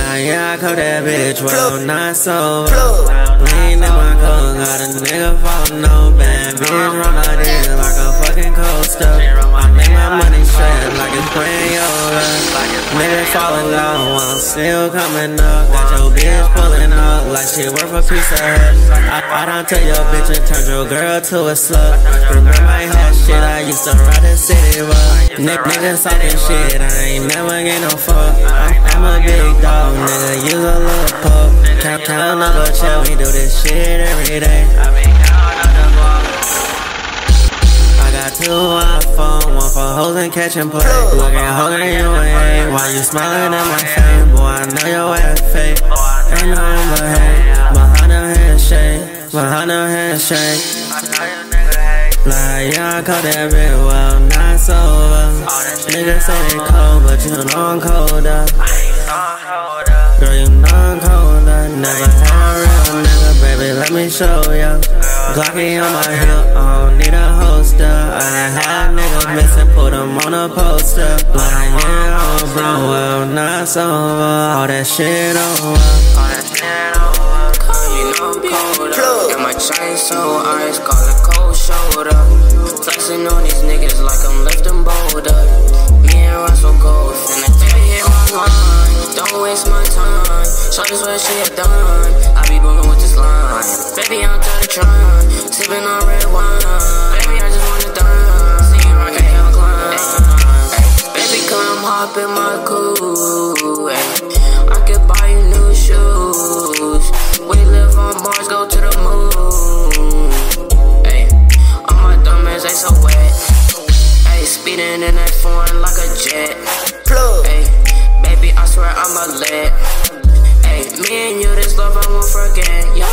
Yeah, I caught that bitch, well, not so. Lean in my coat, got a nigga falling no bad bitch. Run my dick like a fucking coaster. I make my money straight like it's Crayola. Nigga falling low, I'm still coming up. Got your bitch pulling up like she worth a piece of her. I don't tell your bitch and turn your girl to a slut. Remember my hot shit, I used to ride the city, but niggas talking shit, I ain't never get no fuck. I'm a big dog, nigga, you a little pup. Count up a check, we do this shit every day. I got 2 iPhones, 1 for hoes and catching play. Looking holding you ain't, why you smiling at my face? Boy, I know your ass fake, ain't nothing but hate. Behind the handshake, behind the handshake. Like, yeah, I caught that bitch, well, not sober. Niggas say they cold, but you know I'm colder. Girl, you know I'm colder. Never had a real nigga, baby, let me show ya. Glocky on my hip, I don't need a holster. I had niggas missing, put them on a poster. Like, yeah, I'm bro, well, not sober. All that shit over. You know I'm colder. Got my chain so ice, call it cold shoulder. Flexing on these niggas like I'm lifting boulder. Me and Russell Gold finna hit my line. Don't waste my time. Show this what she had done. I be moving with this line. Baby, I'm through the trunk, sipping on red wine. Baby, I just wanna dance. See you rockin' Calvin Klein. Baby, come hop in my coupe. I could buy you new shoes. We live on Mars, go to the moon. All my dumbass, they so wet. Speeding in that foreign like a jet. Baby, I swear I'm a lit. Me and you, this love I won't forget.